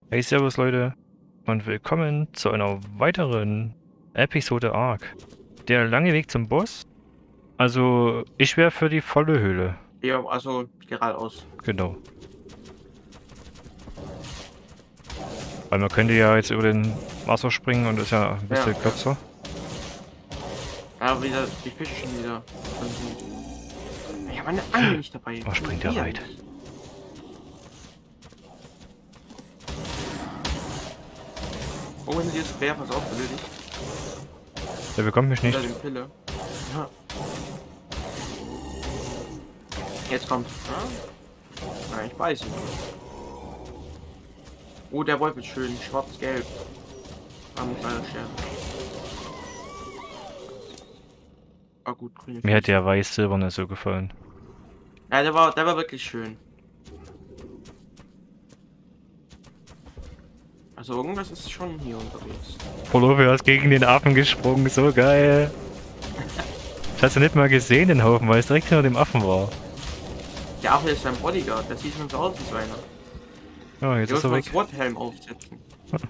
Hey, servus Leute und willkommen zu einer weiteren Episode Ark. Der lange Weg zum Boss. Also, ich wäre für die volle Höhle. Ja, also geradeaus. Genau. Weil man könnte ja jetzt über den Wasser springen und ist ja ein Ja, bisschen ja. kürzer. Ja, wieder die Fische schon wieder. Ich habe eine Angel nicht dabei. Oh, springt der weit. Widerlich. Oh, wenn sie jetzt quer, pass auf, benötigt. Der bekommt mich nicht. Oder den Pille. Ja. Jetzt kommt. Ja, ich weiß nicht. Oh, der Wolf ist schön. Schwarz-gelb. Da muss leider sterben. Ah, gut, grüne Mir hat Füße. der weiß-silberne so gefallen. Ja, der war wirklich schön. Also irgendwas ist schon hier unterwegs. Pullover ist gegen den Affen gesprungen, so geil. Das hast du nicht mal gesehen, den Haufen, weil es direkt hinter dem Affen war. Der Affe ist sein Bodyguard. Der sieht schon so aus wie so einer. Ja, jetzt Hier ist muss er man weg. einen SWAT-Helm aufsetzen.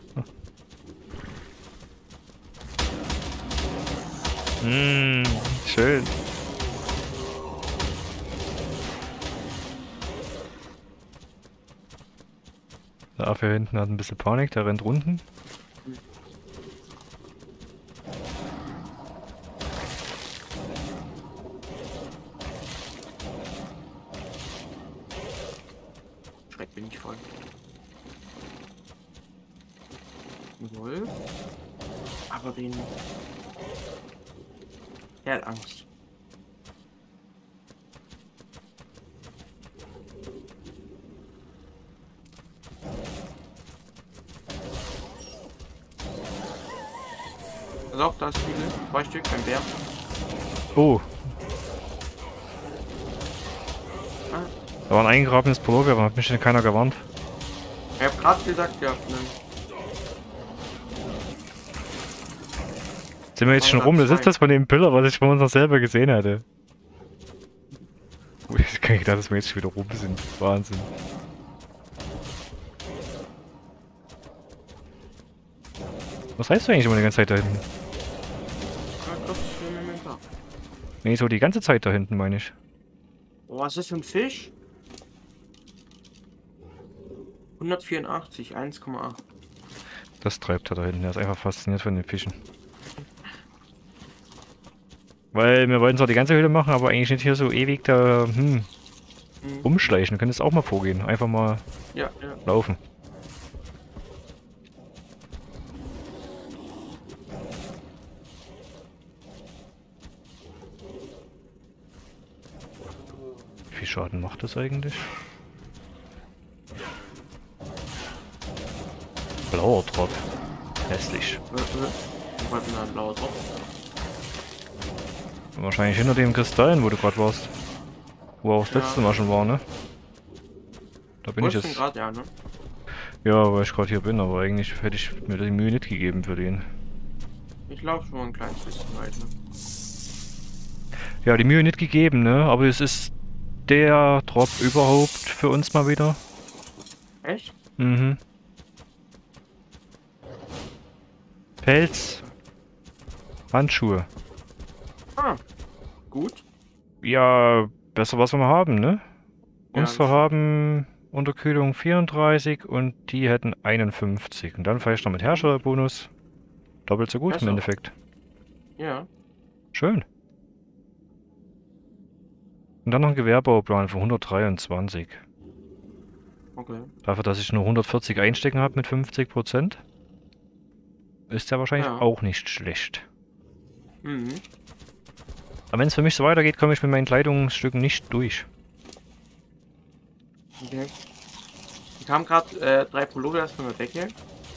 Schön. Der Affe hinten hat ein bisschen Panik, der rennt unten. Schreck bin ich voll. Ein Wolf. Aber den. Der hat Angst. Pass auf, da ist viele. 2 Stück beim Bär. Oh, Ah, da war ein eingegrabenes Pullover, aber hat mich denn keiner gewarnt. ich hab gerade gesagt gehabt, ne? Sind wir jetzt schon rum? Das ist das von dem Pillar, was ich von uns noch selber gesehen hatte. Ich kann nicht gedacht, dass wir jetzt schon wieder rum sind. Wahnsinn. Was heißt du eigentlich immer die ganze Zeit da hinten? Ja, das ist für mein Inventar. Nee, so die ganze Zeit da hinten, meine ich. Oh, was ist das für ein Fisch? 184, 1,8. Das treibt er da hinten. Er ist einfach fasziniert von den Fischen. Weil wir wollten zwar die ganze Höhle machen, aber eigentlich nicht hier so ewig da rumschleichen. Du könntest auch mal vorgehen. Einfach mal Ja, ja. laufen. Wie viel Schaden macht das eigentlich? Blauer Drop. Hässlich. Ich wollte mal ein blauer Tropf. Wahrscheinlich hinter dem Kristallen, wo du gerade warst. Wo auch das Ja. letzte Mal schon war, ne? Da bin Wo ich ist denn jetzt. gerade, ja, ne? Ja, weil ich gerade hier bin, aber eigentlich hätte ich mir die Mühe nicht gegeben für den. Ich laufe schon ein kleines bisschen weiter. Ja, die Mühe nicht gegeben, ne? Aber es ist der Drop überhaupt für uns mal wieder. Echt? Mhm. Pelz. Handschuhe. Ah, gut. Ja, besser was wir haben, ne? Ja, das Unsere stimmt. haben Unterkühlung 34 und die hätten 51. Und dann vielleicht noch mit Herstellerbonus. Doppelt so gut im Besser. Endeffekt. Ja, Schön. Und dann noch ein Gewerbebauplan für 123. okay. Dafür, dass ich nur 140 einstecken habe mit 50%, ist der wahrscheinlich Ja. auch nicht schlecht. Mhm. Aber wenn es für mich so weitergeht, komme ich mit meinen Kleidungsstücken nicht durch. Okay. Ich kam gerade 3 Pullover von der Decke.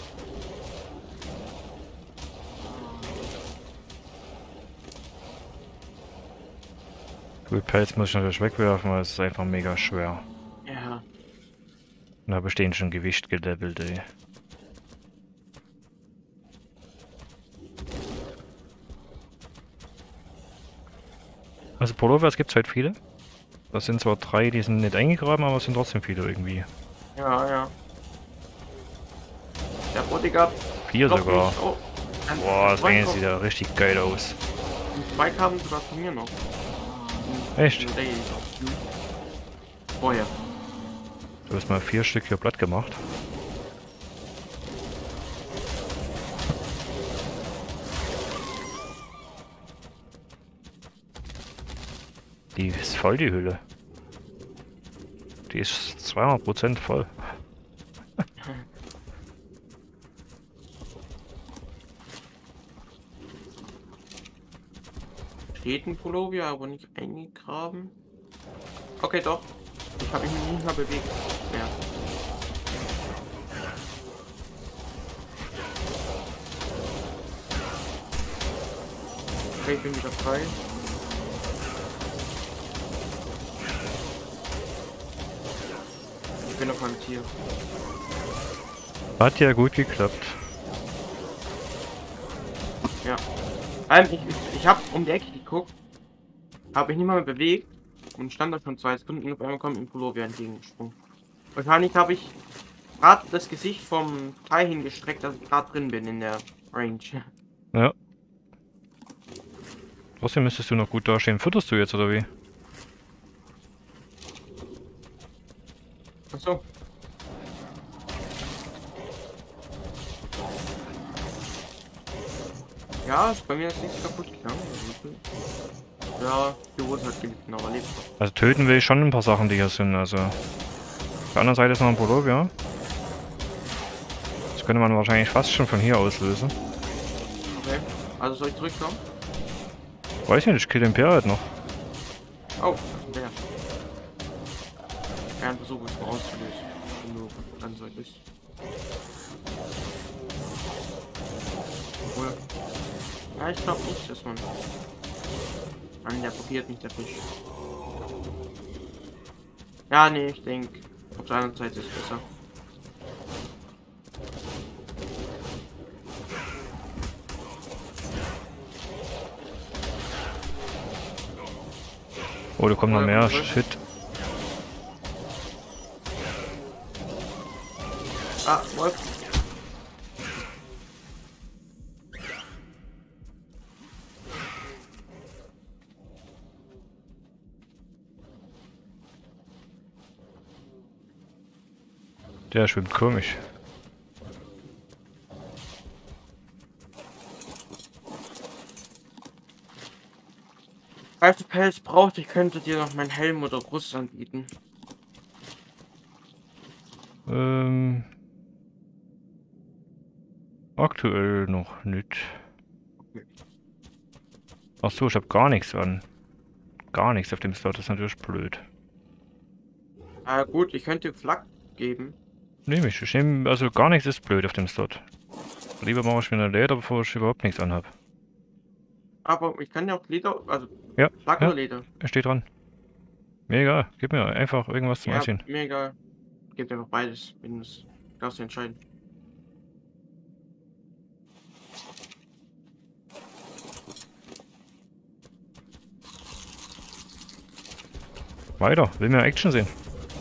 Gut, Pelz muss ich natürlich wegwerfen, weil es ist einfach mega schwer. Ja. Und da bestehen schon Gewicht gelevelt, ey. Also Pullovers gibt es halt viele. Das sind zwar 3, die sind nicht eingegraben, aber es sind trotzdem viele irgendwie. Ja, ja. Der Bodyguard. 4 Doch sogar. nicht. Oh. Boah, das Ding sieht ja richtig geil aus. Und 2 kamen sogar von mir noch. Echt? Vorher. Du hast mal 4 Stück hier platt gemacht. Die ist voll, die Hülle. Die ist 200% voll. Steht ein Pullover, aber nicht eingegraben. Okay, doch. Ich habe mich nicht mehr bewegt. Ja. Okay, ich bin wieder frei. Ich bin auf meinem Tier. Hat ja gut geklappt. Ja. Ich habe um die Ecke geguckt, habe ich nicht mal mehr bewegt und stand da schon 2 Sekunden und auf einmal kommt ein Pullover entgegengesprungen. Wahrscheinlich habe ich gerade das Gesicht vom Teil hingestreckt, dass ich gerade drin bin in der Range. Ja. Trotzdem müsstest du noch gut dastehen. Fütterst du jetzt oder wie? Achso. Ja, bei mir ist nichts kaputt gegangen. Ja, die Hose hat gelitten, aber lebt noch. Also töten will ich schon ein paar Sachen, die hier sind. Also auf der anderen Seite ist noch ein Pullover, ja. Das könnte man wahrscheinlich fast schon von hier aus lösen. Okay, also soll ich zurückkommen? Weiß nicht, ich kill den Bär halt noch. Oh, der. Ja, ein Versuch ist mal auszulösen. Wenn du dann so ist. Obwohl. Ja, ich glaube nicht, dass man. Nein, der probiert nicht, der Fisch. Ja, nee, ich denke, auf der anderen Seite ist es besser. Oh, da kommt noch mehr. Shit. Ah, Wolf. Der schwimmt komisch. Falls du Pelz brauchst, ich könnte dir noch meinen Helm oder Brust anbieten. Aktuell noch nicht. Ach so, ich habe gar nichts an. Gar nichts auf dem Slot, das ist natürlich blöd. Ah gut, ich könnte Flak geben. Nehme ich. Ich nehme, also gar nichts ist blöd auf dem Slot. Lieber mache ich mir eine Leder, bevor ich überhaupt nichts anhab. Aber ich kann ja auch Leder, also Ja, Flak ja. oder Leder. Er steht dran. Mir egal, gib mir einfach irgendwas zum Ja, Anziehen. mir egal. Gibt einfach beides, wenn du darfst du entscheiden. Weiter, will mehr Action sehen.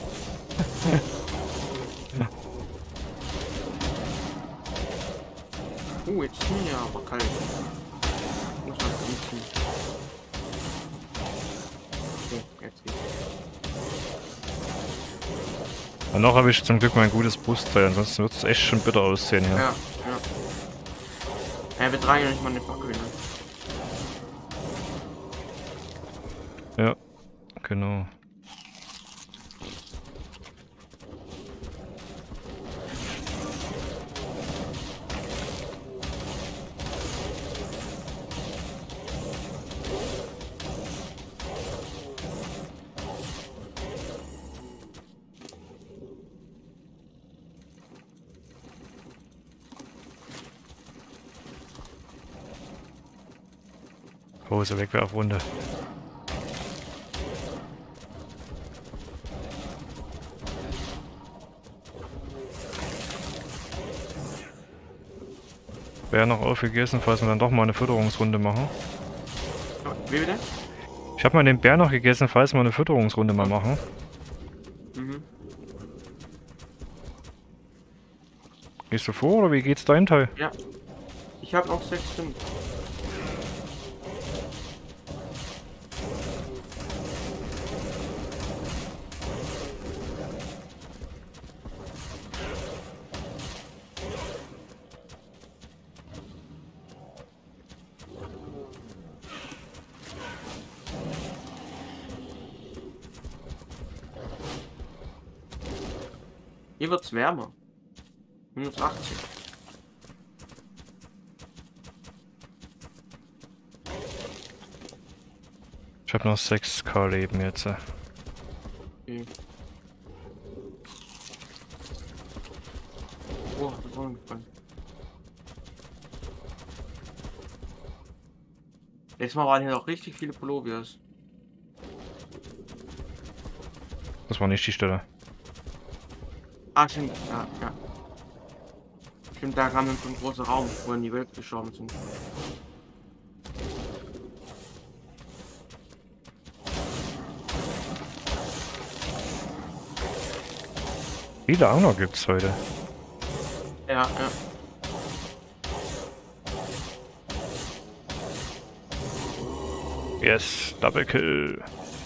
Jetzt ist mir ja aber kalt. Muss man umziehen. Okay, jetzt geht's. Und noch habe ich zum Glück mein gutes Brustteil, ansonsten wird es echt schon bitter aussehen hier. Ja, ja. Ja, wir tragen ja nicht mal eine Fackel, ne? Ja, genau. Hose Wegwerfrunde. Wäre noch aufgegessen, falls wir dann doch mal eine Fütterungsrunde machen. Wie bitte? Ich habe mal den Bär noch gegessen, falls wir eine Fütterungsrunde mal machen. Mhm. Gehst du vor oder wie geht's dein Teil? Ja. Ich habe noch 6 Stunden. Hier wird's wärmer. -80. Ich habe noch 6k Leben jetzt. Okay. Oh, das ist gefallen. Letztes Mal waren hier noch richtig viele Polovias. Das war nicht die Stelle. Ah, stimmt. Ja, ja. Stimmt, da kam so ein großer Raum, wo in die Welt gestorben sind. Viele Angler gibt's heute. Ja, ja. Yes, Double Kill.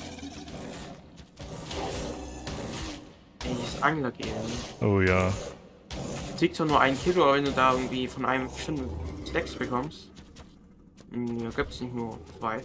Dieses Anglergehen. Oh ja. Kriegst zwar nur 1 Kilo, aber wenn du da irgendwie von einem bestimmten Stacks bekommst, ja, gibt's nicht nur 2.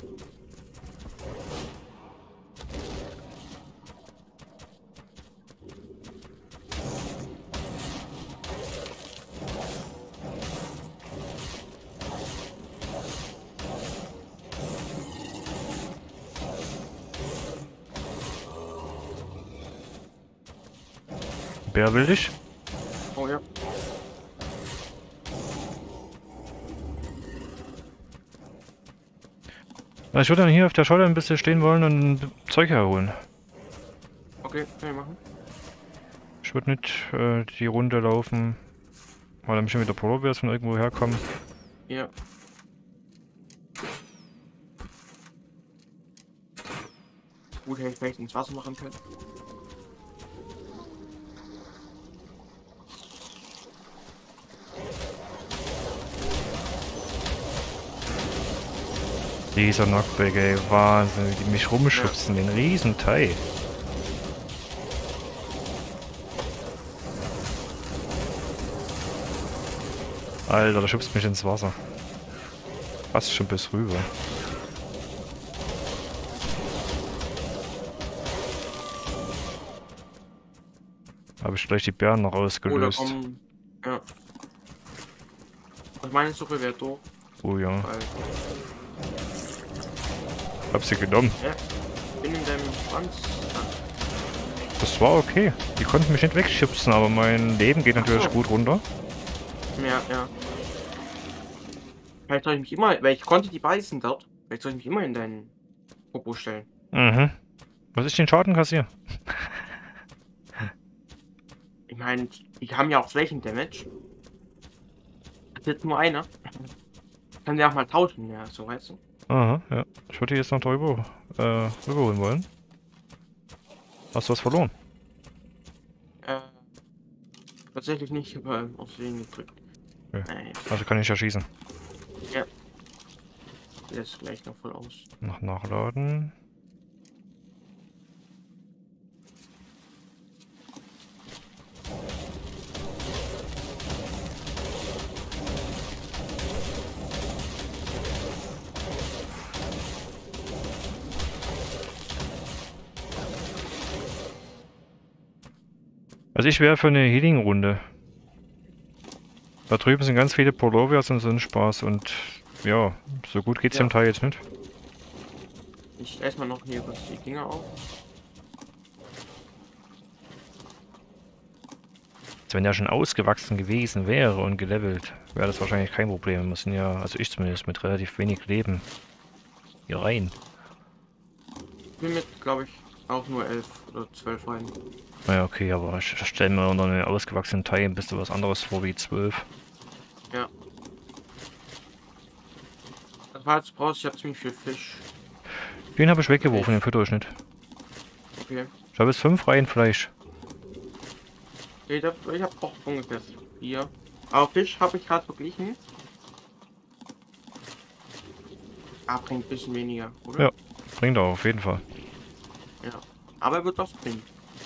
Bär will dich? Oh ja. Also ich würde dann hier auf der Scholle ein bisschen stehen wollen und Zeug herholen. Okay, kann ich machen. Ich würde nicht die Runde laufen, weil dann bestimmt wieder Polovias von irgendwo herkommen. Ja. Gut, hätte ich vielleicht ins Wasser machen können. Dieser Knockback, ey, Wahnsinn, wie die mich rumschubsen, den riesen Teil. Alter, der schubst mich ins Wasser. Fast schon bis rüber. Habe ich gleich die Bären noch ausgelöst. Oder kommen. Ja. Ich meine Suppe wäre doof. Oh ja. Weil, Hab sie genommen. ja. Bin in deinem Schwanz. Das war okay. Die konnten mich nicht wegschubsen, aber mein Leben geht natürlich so. gut runter. Ja, ja. Vielleicht soll ich mich immer, weil ich konnte die beißen dort. Vielleicht soll ich mich immer in deinen Popo stellen. Mhm. Was ist den Schaden kassieren? Ich meine, die haben ja auch Flächendamage. Das ist jetzt nur einer. Kann der auch mal tauschen, ja, so weißt du. Aha, ja. Ich würde jetzt noch drüber rüberholen wollen. Hast du was verloren? Tatsächlich nicht, aber auf den gedrückt. Okay. Nein, Also kann ich ja schießen. ja. Der ist gleich noch voll aus. Noch nachladen. Also ich wäre für eine Healing-Runde. Da drüben sind ganz viele Polovias und so ein Spaß und ja, so gut geht's Ja. dem Teil jetzt nicht. Ich erstmal noch hier kurz die Dinger auf. Also wenn der schon ausgewachsen gewesen wäre und gelevelt, wäre das wahrscheinlich kein Problem. Wir müssen ja, also ich zumindest, mit relativ wenig Leben hier rein. Ich bin mit, glaube ich, auch nur 11 oder 12 rein. Naja, okay, aber ich stelle mir unter einem ausgewachsenen Teil ein bisschen was anderes vor wie 12. Ja. Das war jetzt brauchst, ich habe ziemlich viel Fisch. Den habe ich weggeworfen, den fütter ich nicht. Okay. Ich habe jetzt 5 Reihen Fleisch. Ich hab auch ungefähr 4. Aber Fisch habe ich gerade verglichen. Ah, bringt ein bisschen weniger, oder? Ja, bringt auch auf jeden Fall. Ja. Aber er wird was bringen.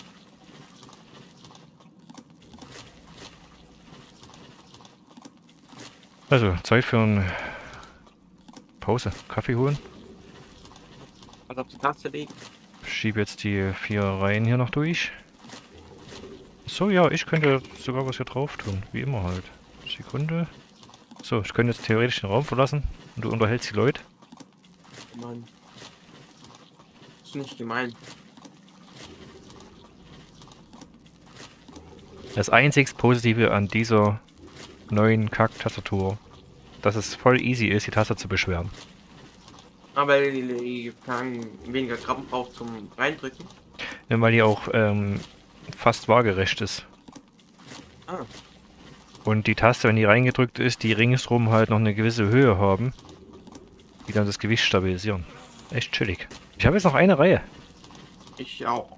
Also, Zeit für eine Pause. Kaffee holen. Also auf die Taste legen. Schiebe jetzt die 4 Reihen hier noch durch. So, ja, ich könnte sogar was hier drauf tun. Wie immer halt. Sekunde. So, ich könnte jetzt theoretisch den Raum verlassen und du unterhältst die Leute. Mann. Ist nicht gemein. Das einzig Positive an dieser neuen Kack-Tastatur, dass es voll easy ist, die Taste zu beschweren. Aber die kann weniger Gramm braucht zum Reindrücken. Ja, weil die auch fast waagerecht ist. Ah. Und die Taste, wenn die reingedrückt ist, die ringsrum halt noch eine gewisse Höhe haben, die dann das Gewicht stabilisieren. Echt chillig. Ich habe jetzt noch eine Reihe Ich auch.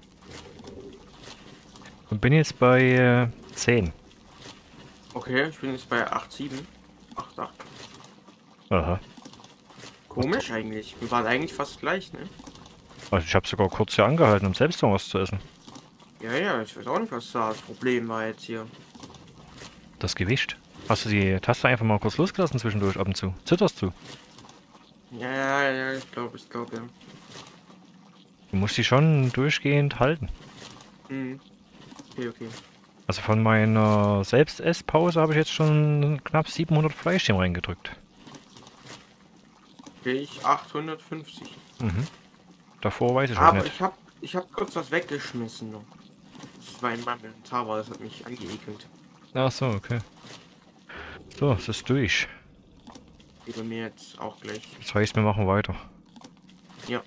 und bin jetzt bei 10. Okay, ich bin jetzt bei 8,7. 8,8. Aha. Komisch eigentlich. Wir waren eigentlich fast gleich, ne? Also ich habe sogar kurz hier angehalten, um selbst noch was zu essen. Ja, ja, ich weiß auch nicht, was da das Problem war jetzt hier. Das Gewicht. Hast du die Taste einfach mal kurz losgelassen zwischendurch ab und zu? Zitterst du? Ja, ja, ja, ich glaube, ja. Du musst die schon durchgehend halten. Mhm. Okay, okay. Also von meiner Selbstesspause habe ich jetzt schon knapp 700 Fleischchen reingedrückt. Okay, ich 850. Mhm. Davor weiß ich auch Aber nicht. ich hab kurz was weggeschmissen. Noch. Das war in meinem Inventar, das hat mich angeekelt. Ach so, okay. So, es ist durch. Über mir jetzt auch gleich. Das heißt, wir machen weiter. Ja.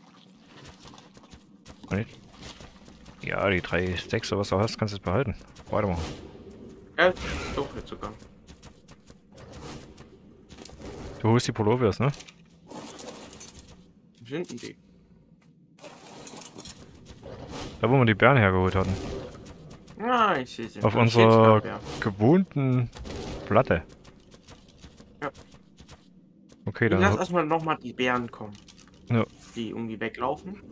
Nicht? Ja, die 3 Stacks oder was du hast, kannst du jetzt behalten. Weitermachen. Ja, das ist doch jetzt sogar. Du holst die Pullovers, ne? Wo sind denn die? Da, wo wir die Bären hergeholt hatten. Ah, ich sehe sie. Auf Ich seh's unserer grad, ja. gewohnten Platte. Ja. Okay, Ich lass dann. erstmal nochmal die Bären kommen. Ja. Die irgendwie weglaufen.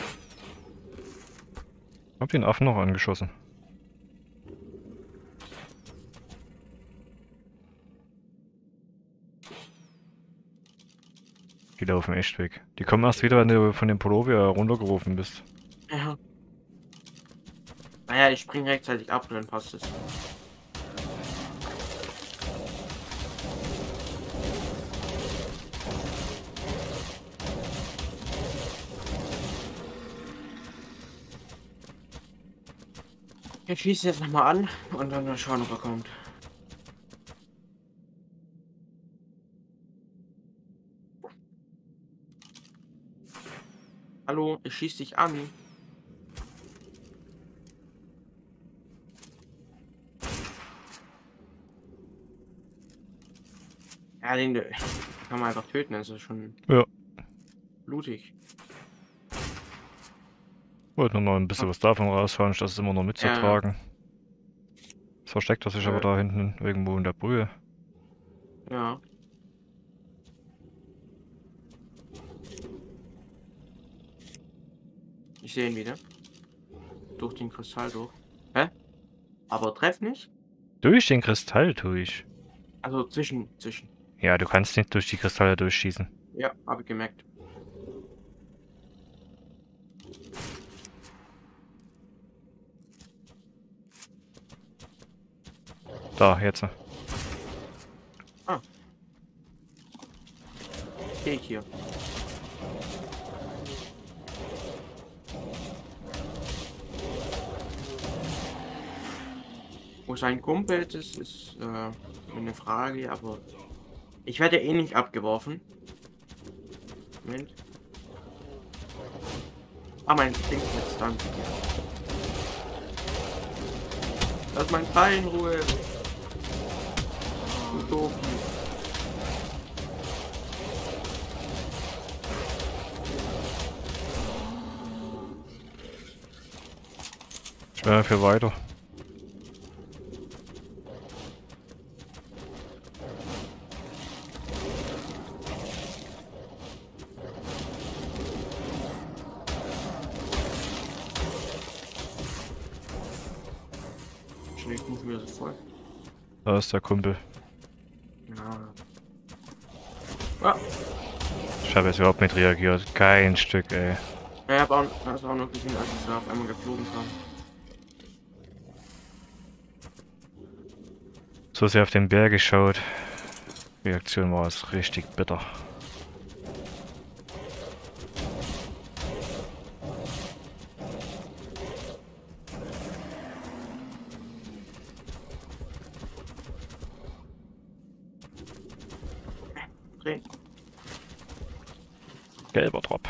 Hab den Affen noch angeschossen. Die laufen echt weg. Die kommen erst wieder, wenn du von dem Pullover runtergerufen bist. Ja. Naja, ich spring rechtzeitig ab und dann passt es. Ich schieße jetzt nochmal an und dann mal schauen, ob er kommt. Hallo, ich schieße dich an. Ja, den kann man einfach töten, das ist schon Ja. blutig. Wollte nur noch ein bisschen was davon rausfahren, statt es immer noch mitzutragen. Jetzt versteckt er sich aber da hinten irgendwo in der Brühe. Ja. Ich sehe ihn wieder. Durch den Kristall durch. Hä? Aber treff nicht? Durch den Kristall tue ich. Also zwischen. Ja, du kannst nicht durch die Kristalle durchschießen. Ja, habe ich gemerkt. Da, jetzt. Geh ich hier. Wo sein Kumpel ist eine Frage, aber ich werde eh nicht abgeworfen. Moment. Ah, mein Ding jetzt, danke dir. Lass mein Pfeil in Ruhe. Du doof. Ich wäre für weiter. Schon wieder so voll. Da ist der Kumpel. Ja. Ah, Ich habe jetzt überhaupt nicht reagiert. Kein Stück, ey. ja, ich hab auch noch gesehen, als ich da auf einmal geflogen kam. So sehr auf den Berg geschaut. Reaktion war es richtig bitter. Dreh. Gelber Drop.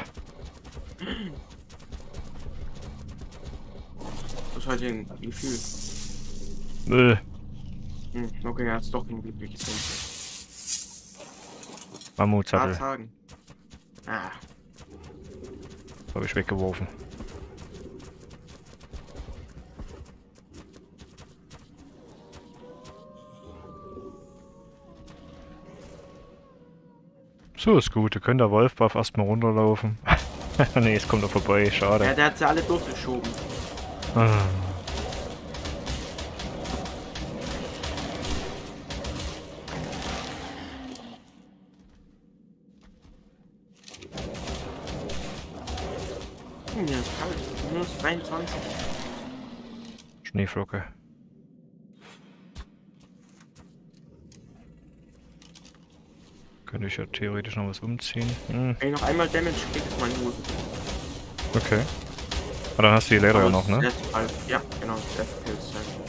Das ist halt ein Gefühl. Müll. Okay, er hat es doch hingeblickt gesehen. Mammutsattel. Sagen. Ah, Habe ich weggeworfen. So ist gut, da kann der Wolfbuff erstmal runterlaufen. Nee, es kommt noch vorbei, ja, schade. der hat sie alle durchgeschoben. Ah. Mir ist kalt. Minus 23. Schneeflocke. Könnte ich ja theoretisch noch was umziehen. Wenn ich noch einmal Damage kriege, ist meine Hose. Okay. Aber dann hast du die Leder ja noch, ne? Das erste Fall. Ja, genau, das erste Pilz.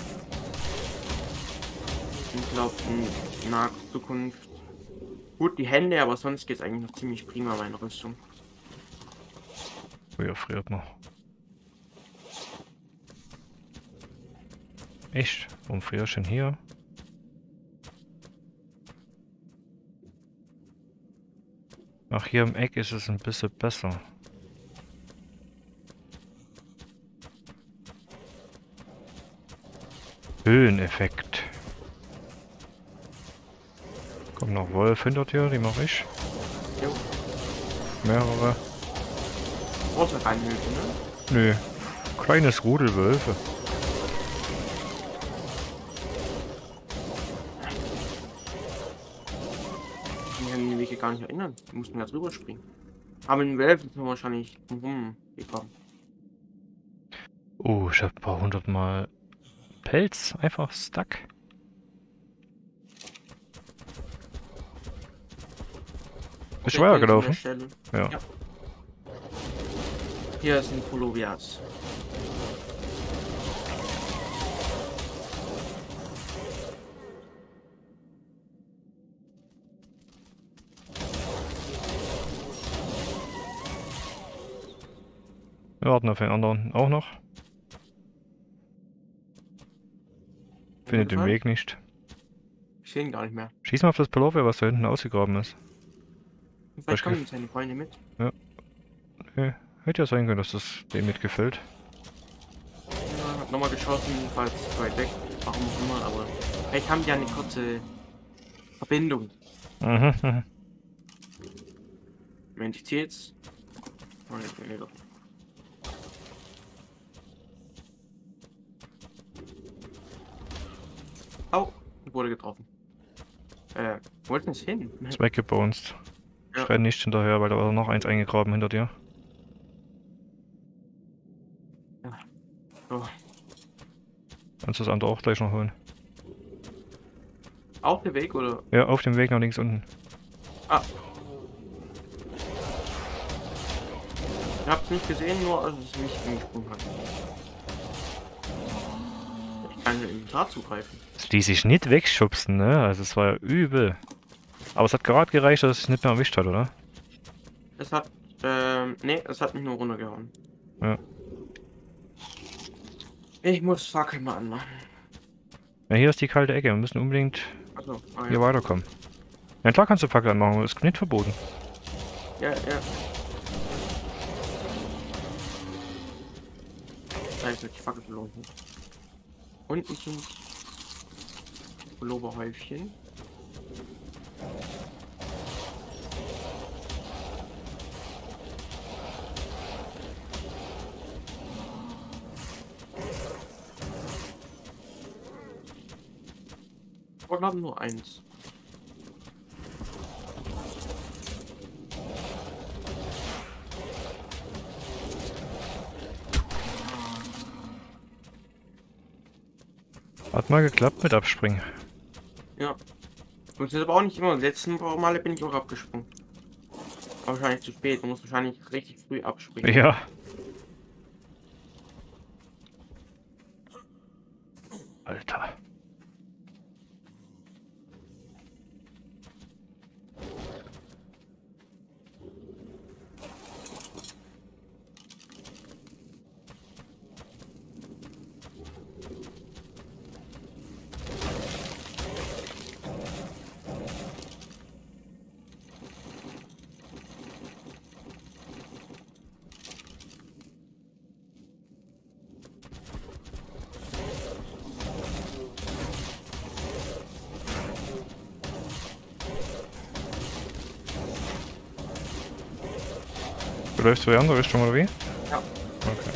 Ich glaube, in naher Zukunft. Gut, die Hände, aber sonst geht es eigentlich noch ziemlich prima, meine Rüstung. Früher friert man. Echt? Warum frierst du denn hier? Ach, hier im Eck ist es ein bisschen besser. Höheneffekt. Kommt noch Wolf hinter dir, die mache ich. Jo. Mehrere. Große Reinhilfe, ne? Nö. Kleines Rudel Wölfe. Ich kann die Wege gar nicht erinnern. Die mussten da drüber springen. Aber in Wölfen sind wir wahrscheinlich gekommen. Oh, ich hab ein paar hundertmal Pelz. Einfach stuck. Bist du weitergelaufen? Ja. Ja. Hier sind Polovias. Wir warten auf den anderen auch noch. Findet den Weg nicht. Ich sehe ihn gar nicht mehr. Schieß mal auf das Pullover, was da hinten ausgegraben ist. Vielleicht kommen seine Freunde mit. Okay. Hätte ja sein können, dass das dem mitgefällt. Ja, hat nochmal geschossen, falls weit weg. Warum auch immer, aber vielleicht haben die ja eine kurze Verbindung. Mhm. Moment, ich ziehe jetzt. Oh, nee, doch. Au, ich wurde getroffen. Wo ist denn das hin? Ist weggebounced. Ich Ja. renne nicht hinterher, weil da war noch eins eingegraben hinter dir. So. Kannst du das andere auch gleich noch holen? Auf dem Weg oder? Ja, auf dem Weg nach links unten. Ah. Ich hab's nicht gesehen, nur als es mich angesprungen hat. Ich kann in Inventar zugreifen. Es ließ sich nicht wegschubsen, ne? Also es war ja übel. Aber es hat gerade gereicht, dass es nicht mehr erwischt hat, oder? Es hat, nee, es hat mich nur runtergehauen. Ja. Ich muss Fackel mal anmachen. Ja, hier ist die kalte Ecke. Wir müssen unbedingt Achso, hier weiterkommen. Ja klar kannst du Fackel anmachen, aber ist nicht verboten. Ja. Da ist die Fackel verloren. Unten sind Pulloverhäufchen. aber glaube nur eins. Hat mal geklappt mit Abspringen. Ja. Und das ist aber auch nicht immer. Die letzten paar Male bin ich auch abgesprungen. Aber wahrscheinlich zu spät. Du musst wahrscheinlich richtig früh abspringen. Ja. Alter. Du läufst in die andere Richtung, oder wie? Ja. Okay.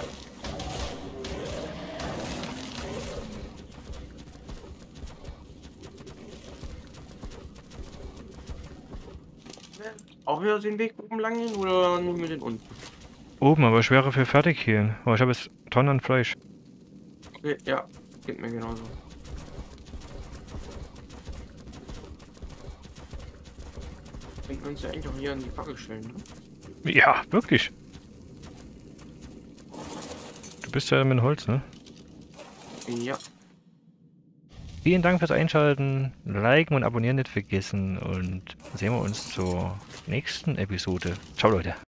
Auch wieder den Weg oben lang gehen oder nur mit den unten? Oben, aber ich wäre für fertig hier. Oh, ich habe jetzt Tonnen an Fleisch. Okay, ja. Geht mir genauso. Wir können uns ja eigentlich auch hier an die Fackel stellen, ne? Ja, wirklich. Du bist ja mit Holz, ne? Ja. Vielen Dank fürs Einschalten, liken und abonnieren nicht vergessen und sehen wir uns zur nächsten Episode. Ciao Leute.